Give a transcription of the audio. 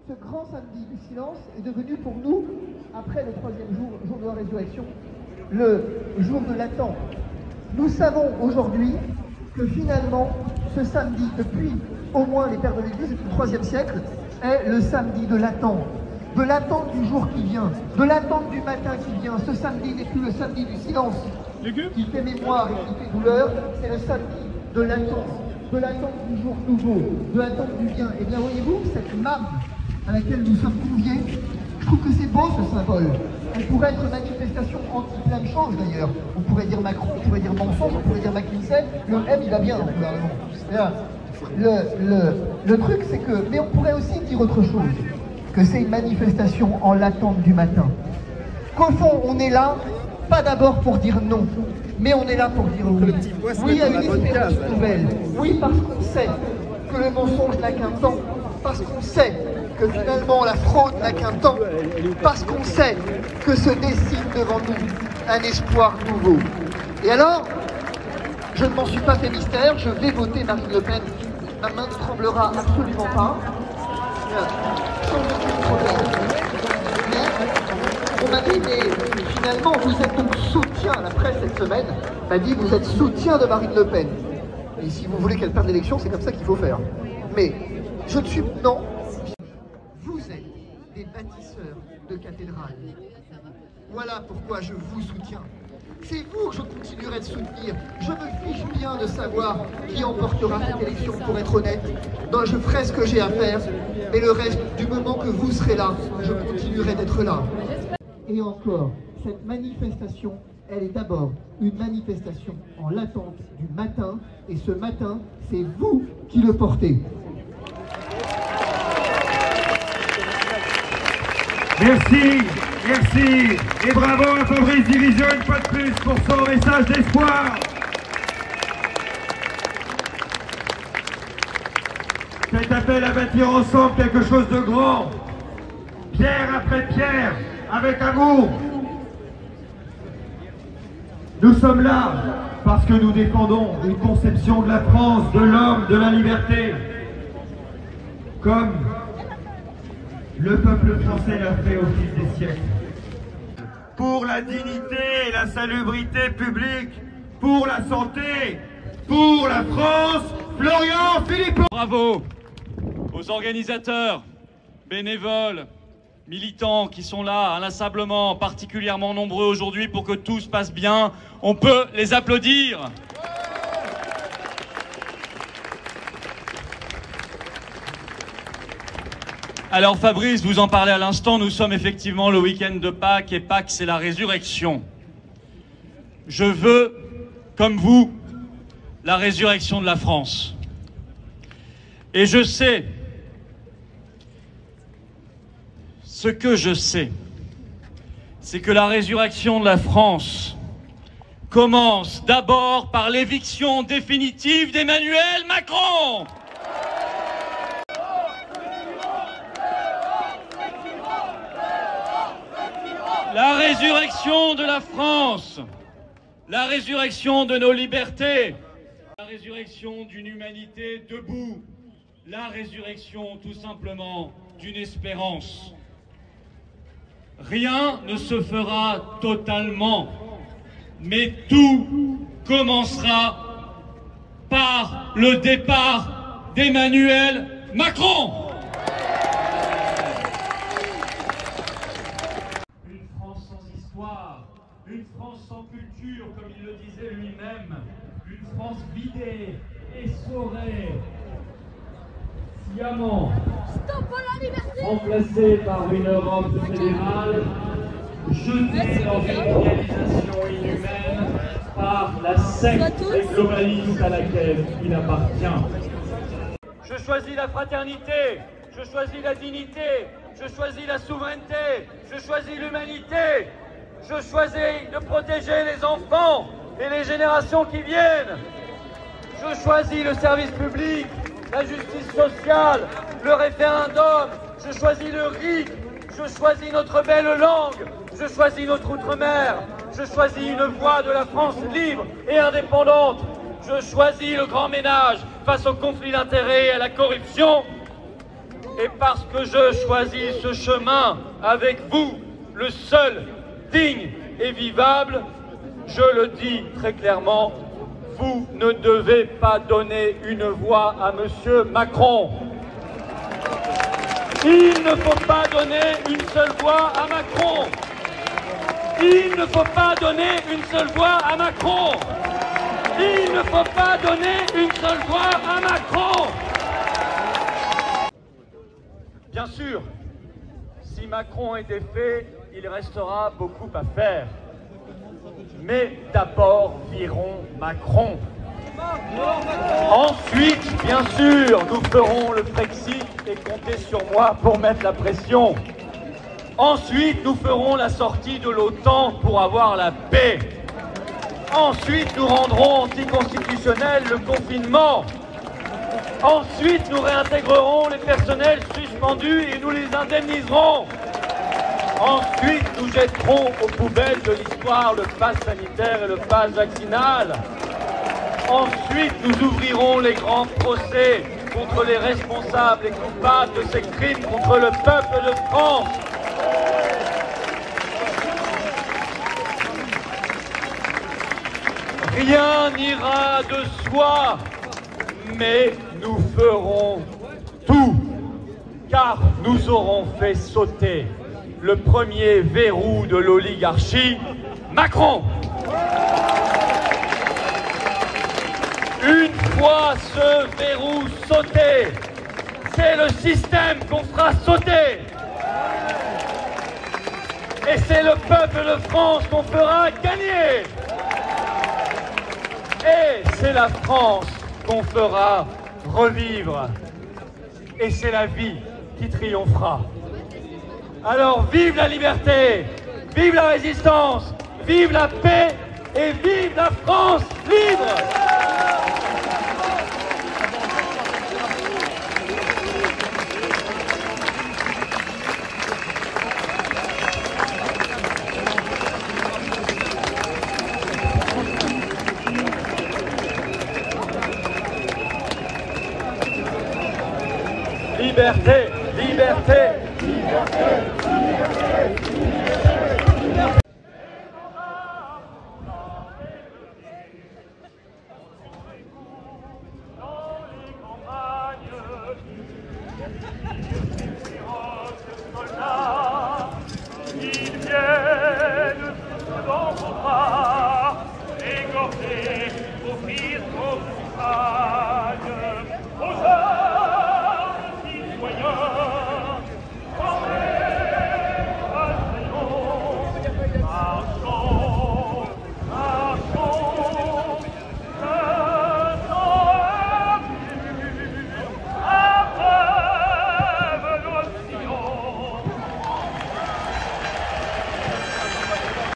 ce grand samedi du silence est devenu pour nous, après le troisième jour de la résurrection, le jour de l'attente. Nous savons aujourd'hui que finalement, ce samedi, depuis au moins les pères de l'Église, depuis le IIIe siècle, est le samedi de l'attente du jour qui vient, de l'attente du matin qui vient. Ce samedi n'est plus le samedi du silence qui fait mémoire et qui fait douleur, c'est le samedi de l'attente du jour nouveau, de l'attente du bien. Et bien voyez-vous, cette marque à laquelle nous sommes conviés, je trouve que c'est beau ce symbole. Elle pourrait être une manifestation anti plein de choses d'ailleurs. On pourrait dire Macron, on pourrait dire mensonge, on pourrait dire McKinsey. Le M il va bien dans le gouvernement. Le truc c'est que, mais on pourrait aussi dire autre chose, que c'est une manifestation en l'attente du matin. Qu'au fond on est là, pas d'abord pour dire non, mais on est là pour dire oui. Oui à une espérance nouvelle. Oui parce qu'on sait que le mensonge n'a qu'un temps, parce qu'on sait que finalement la fraude n'a qu'un temps, parce qu'on sait que se dessine devant nous un espoir nouveau. Et alors, je ne m'en suis pas fait mystère, je vais voter Marine Le Pen. Ma main ne tremblera absolument pas. Sans aucun problème. Mais on m'a dit, mais finalement vous êtes donc soutien, la presse cette semaine m'a dit vous êtes soutien de Marine Le Pen. Et si vous voulez qu'elle perde l'élection, c'est comme ça qu'il faut faire. Mais je ne suis... Non. Vous êtes des bâtisseurs de cathédrales. Voilà pourquoi je vous soutiens. C'est vous que je continuerai de soutenir. Je me fiche bien de savoir qui emportera cette élection, pour être honnête. Donc je ferai ce que j'ai à faire. Et le reste, du moment que vous serez là, je continuerai d'être là. Et encore, cette manifestation, elle est d'abord une manifestation en l'attente du matin. Et ce matin, c'est vous qui le portez. Merci, merci, et bravo à Fabrice Division une fois de plus pour son message d'espoir. Cet appel à bâtir ensemble quelque chose de grand, pierre après pierre, avec amour. Nous sommes là parce que nous défendons une conception de la France, de l'homme, de la liberté, comme le peuple français l'a fait au fil des siècles. Pour la dignité et la salubrité publique, pour la santé, pour la France, Florian Philippot. Bravo aux organisateurs, bénévoles, militants qui sont là inlassablement, particulièrement nombreux aujourd'hui pour que tout se passe bien. On peut les applaudir. Alors Fabrice, vous en parlez à l'instant, nous sommes effectivement le week-end de Pâques et Pâques c'est la résurrection. Je veux, comme vous, la résurrection de la France. Et je sais, ce que je sais, c'est que la résurrection de la France commence d'abord par l'éviction définitive d'Emmanuel Macron. La résurrection de la France, la résurrection de nos libertés, la résurrection d'une humanité debout, la résurrection tout simplement d'une espérance. Rien ne se fera totalement, mais tout commencera par le départ d'Emmanuel Macron. Une France sans culture, comme il le disait lui-même, une France vidée, essorée, sciemment, remplacée par une Europe fédérale, jetée dans une organisation inhumaine par la secte globaliste à laquelle il appartient. Je choisis la fraternité, je choisis la dignité, je choisis la souveraineté, je choisis l'humanité. Je choisis de protéger les enfants et les générations qui viennent. Je choisis le service public, la justice sociale, le référendum. Je choisis le RIC. Je choisis notre belle langue. Je choisis notre outre-mer. Je choisis une voie de la France libre et indépendante. Je choisis le grand ménage face au conflit d'intérêts et à la corruption. et parce que je choisis ce chemin avec vous, le seul digne et vivable, je le dis très clairement, vous ne devez pas donner une voix à M. Macron. Il ne faut pas donner une seule voix à Macron. Il ne faut pas donner une seule voix à Macron. Il ne faut pas donner une seule voix à Macron. Bien sûr, si Macron est défait, il restera beaucoup à faire. Mais d'abord, virons Macron. Ensuite, bien sûr, nous ferons le Brexit et comptez sur moi pour mettre la pression. Ensuite, nous ferons la sortie de l'OTAN pour avoir la paix. Ensuite, nous rendrons anticonstitutionnel le confinement. Ensuite, nous réintégrerons les personnels suspendus et nous les indemniserons. Ensuite, nous jetterons aux poubelles de l'histoire le pass sanitaire et le pass vaccinal. Ensuite, nous ouvrirons les grands procès contre les responsables et coupables de ces crimes contre le peuple de France. Rien n'ira de soi, mais nous ferons tout, car nous aurons fait sauter le premier verrou de l'oligarchie, Macron. Une fois ce verrou sauté, c'est le système qu'on fera sauter. Et c'est le peuple de France qu'on fera gagner. Et c'est la France qu'on fera revivre. Et c'est la vie qui triomphera. Alors vive la liberté, vive la résistance, vive la paix et vive la France libre! Liberté, liberté, liberté.